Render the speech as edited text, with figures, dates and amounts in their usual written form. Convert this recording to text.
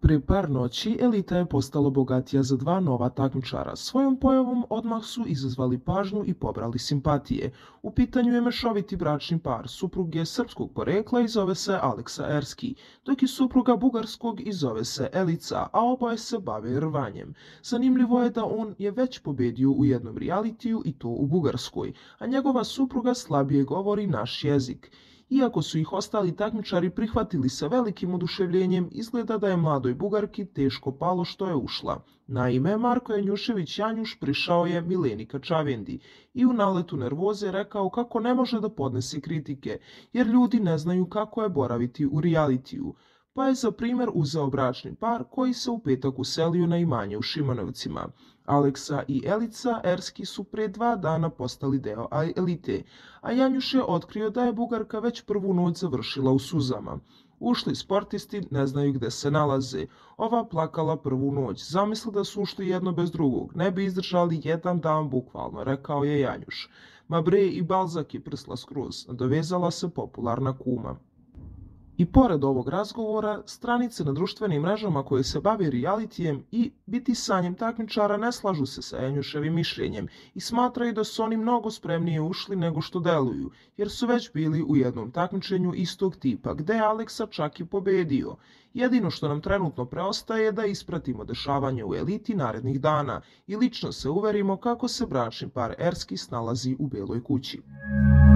Pre par noći elita je postala bogatija za dva nova takmičara. Svojom pojavom odmah su izazvali pažnju i pobrali simpatije. U pitanju je mešoviti bračni par. Suprug je srpskog porekla i zove se Aleksa Erski, dok je supruga bugarskog i zove se Elica, a oboje se bave rvanjem. Zanimljivo je da on je već pobedio u jednom realitiju i to u Bugarskoj, a njegova supruga slabije govori naš jezik. Iako su ih ostali takmičari prihvatili sa velikim oduševljenjem, izgleda da je mladoj Bugarki teško palo što je ušla. Naime, Marko Janjušević Janjuš prišao je Mileni Kačavendi i u naletu nervoze rekao kako ne može da podnese kritike, jer ljudi ne znaju kako je boraviti u realitiju. Pa je za primer uzeo bračni par koji se u petak uselio na imanje u Šimanovcima. Aleksa i Elica Erski su pre 2 dana postali deo elite, a Janjuš je otkrio da je Bugarka već prvu noć završila u suzama. Ušli sportisti ne znaju gde se nalaze. Ova plakala prvu noć. Zamisli da su ušli jedno bez drugog. Ne bi izdržali jedan dan bukvalno, rekao je Janjuš. Ma bre, i Balzak je prsla skroz, nadovezala se popularna kuma. I pored ovog razgovora, stranice na društvenim mrežama koje se bave realitijem i bitisanjem takmičara ne slažu se sa Janjuševim mišljenjem i smatraju da su oni mnogo spremnije ušli nego što deluju, jer su već bili u jednom takmičenju istog tipa, gde je Aleksa čak i pobedio. Jedino što nam trenutno preostaje je da ispratimo dešavanje u eliti narednih dana i lično se uverimo kako se bračni par Erski snalazi u Beloj kući.